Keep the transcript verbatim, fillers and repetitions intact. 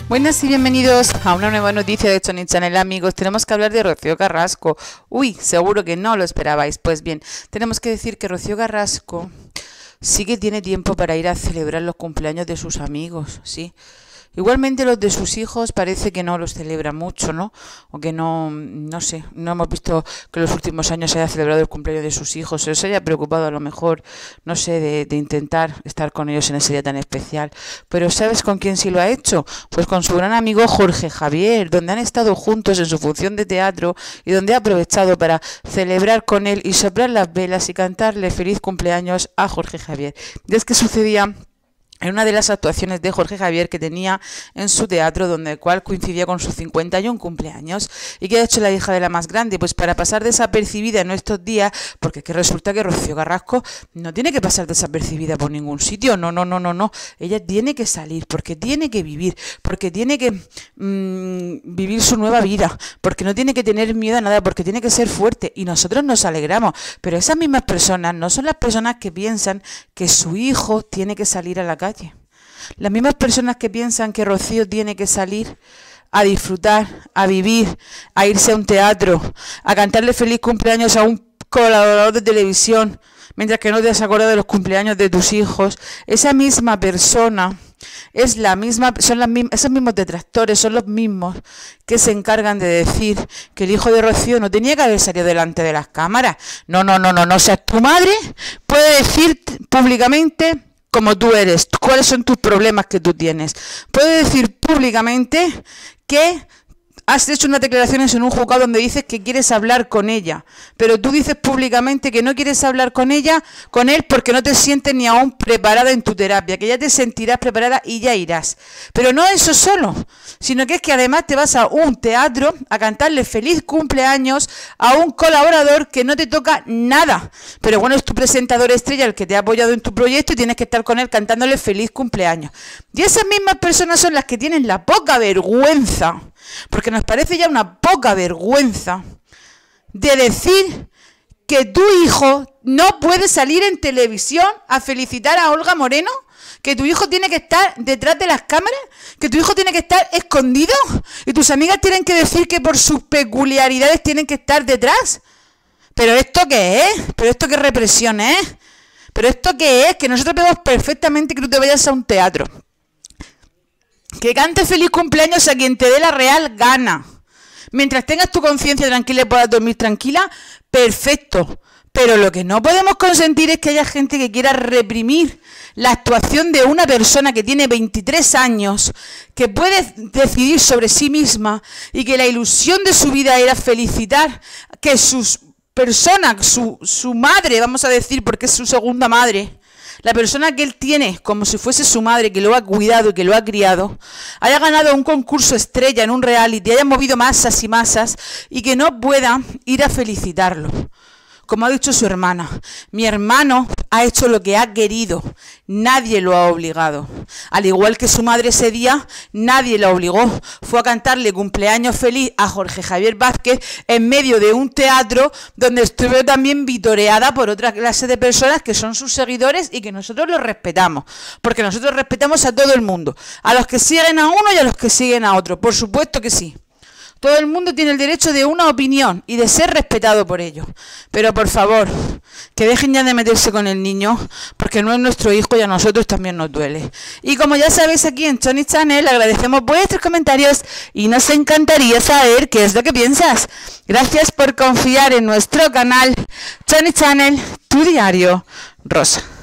Buenas y bienvenidos a una nueva noticia de Choni Channel, amigos. Tenemos que hablar de Rocío Carrasco. Uy, seguro que no lo esperabais. Pues bien, tenemos que decir que Rocío Carrasco sí que tiene tiempo para ir a celebrar los cumpleaños de sus amigos, ¿sí? Igualmente los de sus hijos parece que no los celebra mucho, ¿no? O que no, no sé, no hemos visto que en los últimos años se haya celebrado el cumpleaños de sus hijos, o se haya preocupado a lo mejor, no sé, de, de intentar estar con ellos en ese día tan especial. Pero ¿sabes con quién sí lo ha hecho? Pues con su gran amigo Jorge Javier, donde han estado juntos en su función de teatro y donde ha aprovechado para celebrar con él y soplar las velas y cantarle feliz cumpleaños a Jorge Javier. Y es que sucedía en una de las actuaciones de Jorge Javier que tenía en su teatro, donde el cual coincidía con sus cincuenta y un cumpleaños. ¿Y qué ha hecho la hija de la más grande? Pues para pasar desapercibida en estos días, porque es que resulta que Rocío Carrasco no tiene que pasar desapercibida por ningún sitio, no, no, no, no, no. Ella tiene que salir, porque tiene que vivir, porque tiene que mmm, vivir su nueva vida, porque no tiene que tener miedo a nada, porque tiene que ser fuerte. Y nosotros nos alegramos, pero esas mismas personas no son las personas que piensan que su hijo tiene que salir a la calle. Las mismas personas que piensan que Rocío tiene que salir a disfrutar, a vivir, a irse a un teatro, a cantarle feliz cumpleaños a un colaborador de televisión, mientras que no te has acordado de los cumpleaños de tus hijos, esa misma persona es la misma, son las mismas, esos mismos detractores son los mismos que se encargan de decir que el hijo de Rocío no tenía que haber salido delante de las cámaras. No, no, no, no, no. O sea, tu madre puede decir públicamente como tú eres, cuáles son tus problemas que tú tienes. Puede decir públicamente que has hecho unas declaraciones en un juzgado donde dices que quieres hablar con ella, pero tú dices públicamente que no quieres hablar con ella, con él, porque no te sientes ni aún preparada en tu terapia, que ya te sentirás preparada y ya irás. Pero no eso solo, sino que es que además te vas a un teatro a cantarle feliz cumpleaños a un colaborador que no te toca nada. Pero bueno, es tu presentador estrella el que te ha apoyado en tu proyecto y tienes que estar con él cantándole feliz cumpleaños. Y esas mismas personas son las que tienen la poca vergüenza, porque nos parece ya una poca vergüenza, de decir que tu hijo no puede salir en televisión a felicitar a Olga Moreno, que tu hijo tiene que estar detrás de las cámaras, que tu hijo tiene que estar escondido y tus amigas tienen que decir que por sus peculiaridades tienen que estar detrás. ¿Pero esto qué es? ¿Pero esto qué represión es? ¿Pero esto qué es? Que nosotros vemos perfectamente que tú te vayas a un teatro, que cantes feliz cumpleaños a quien te dé la real gana. Mientras tengas tu conciencia tranquila y puedas dormir tranquila, perfecto. Pero lo que no podemos consentir es que haya gente que quiera reprimir la actuación de una persona que tiene veintitrés años, que puede decidir sobre sí misma y que la ilusión de su vida era felicitar que sus personas, su, su madre, vamos a decir, porque es su segunda madre, la persona que él tiene como si fuese su madre, que lo ha cuidado y que lo ha criado, haya ganado un concurso estrella en un reality, haya movido masas y masas y que no pueda ir a felicitarlo. Como ha dicho su hermana, mi hermano ha hecho lo que ha querido, nadie lo ha obligado. Al igual que su madre ese día, nadie la obligó. Fue a cantarle cumpleaños feliz a Jorge Javier Vázquez en medio de un teatro donde estuvo también vitoreada por otra clase de personas que son sus seguidores y que nosotros los respetamos. Porque nosotros respetamos a todo el mundo, a los que siguen a uno y a los que siguen a otro. Por supuesto que sí. Todo el mundo tiene el derecho de una opinión y de ser respetado por ello. Pero por favor, que dejen ya de meterse con el niño, porque no es nuestro hijo y a nosotros también nos duele. Y como ya sabéis, aquí en Choni Channel agradecemos vuestros comentarios y nos encantaría saber qué es lo que piensas. Gracias por confiar en nuestro canal Choni Channel, tu diario rosa.